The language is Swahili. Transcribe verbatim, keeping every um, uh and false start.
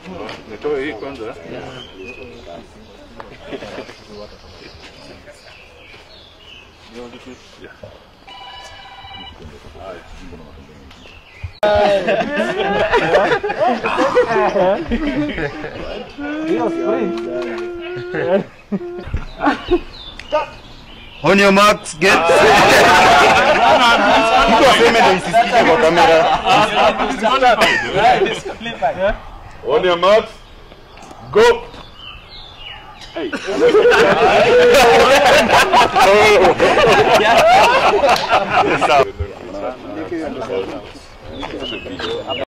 Nitoe hii kwanza. On your marks, get set. On your marks, go. Hey.